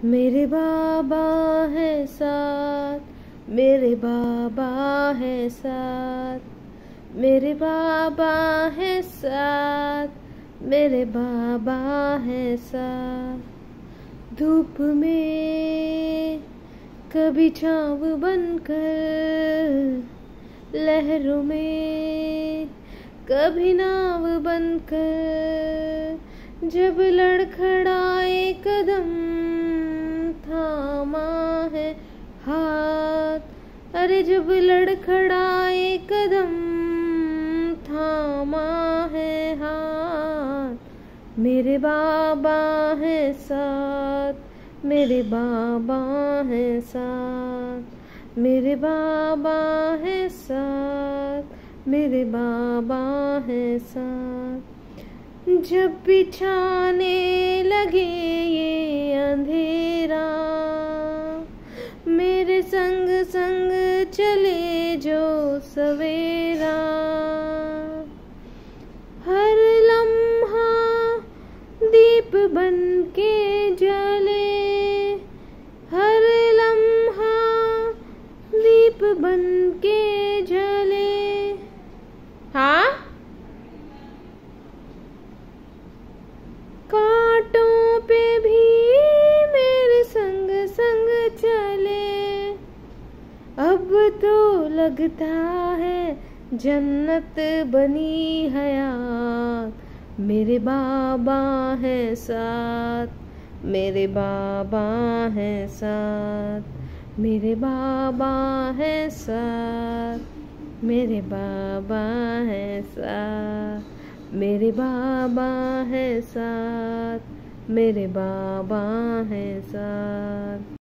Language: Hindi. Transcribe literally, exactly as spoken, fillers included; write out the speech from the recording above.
मेरे बाबा है साथ, मेरे बाबा है साथ, मेरे बाबा है साथ, मेरे बाबा है साथ। धूप में कभी छाँव बनकर, लहरों में कभी नाव बनकर, जब लड़खड़ाए कदम थामा है हाथ, अरे जब लड़खड़ाए कदम थामा है हाथ। मेरे बाबा है साथ, मेरे बाबा है साथ, मेरे बाबा है साथ, मेरे बाबा है साथ। जब बिछाने लगे ये अंधेरा, मेरे संग संग चले जो सवेरा। हर लम्हा दीप बन के जले, हर लम्हा दीप बन के जले। हाँ, कांटों पे भी मेरे संग संग चले। अब तो लगता है जन्नत बनी हयात। मेरे बाबा है साथ, मेरे बाबा है साथ, मेरे बाबा है साथ, मेरे बाबा है साथ, मेरे बाबा है साथ, मेरे बाबा है साथ।